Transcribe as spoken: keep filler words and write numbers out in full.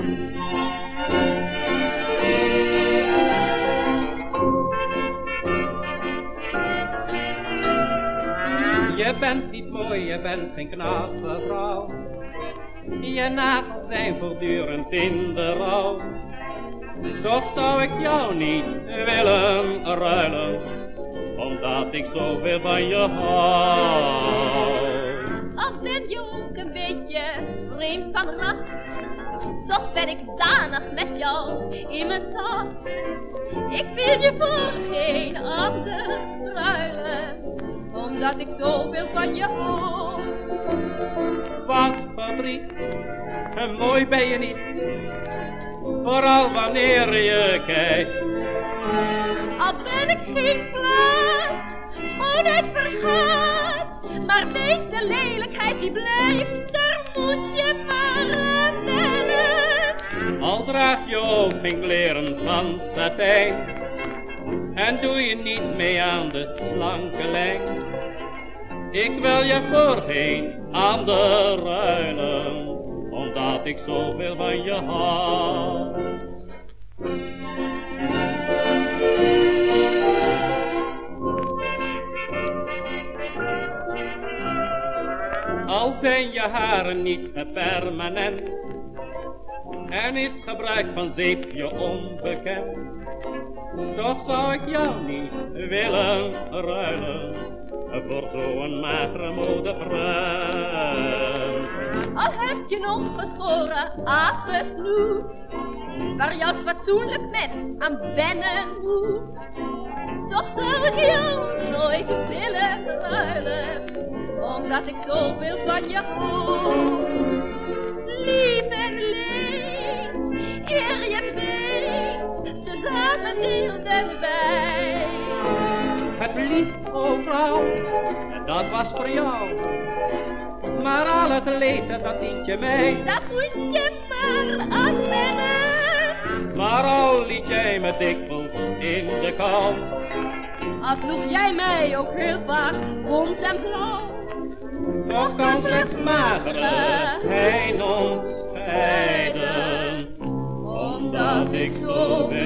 Je bent niet mooi, je bent geen knappe vrouw. Je nagels zijn voortdurend in de rouw. Toch zou ik jou niet willen ruilen, omdat ik zoveel van je hou. Al ben je ook een beetje vreemd van ras, toch ben ik danig met jou in mijn tas. Ik wil je voor geen ander ruilen, omdat ik zoveel van je hou. Wat verdriet, mooi ben je niet, vooral wanneer je kijkt. Al ben ik geen plaat, schoonheid vergaat, maar weet de lelijkheid die blijft, daar moet je maar aan wennen. Al draag je ook geen kleren van satijn, en doe je niet mee aan de slanke lijn. Ik wil je voor geen ander ruilen, omdat ik zoveel van je hou. Al zijn je haren niet permanent en is het gebruik van zeep je onbekend, toch zou ik jou niet willen ruilen voor zo'n magere modepruim. Al heb je nog geschoren apensnoet, waar je als fatsoenlijk mens aan wennen moet, toch zou ik jou nooit willen ruilen, omdat ik zoveel van je hou. Lief en leed, eer je het weet, tezamen deelden wij. Het lief, o vrouw, dat was voor jou, maar al het leed, dat dient je mij. Dat moet je maar aan wennen. Maar al liet jij me dikwijls in de kou, al sloeg jij mij ook heel vaak rond en blauw, toch kan slechts magere pijn ons scheiden, omdat ik zo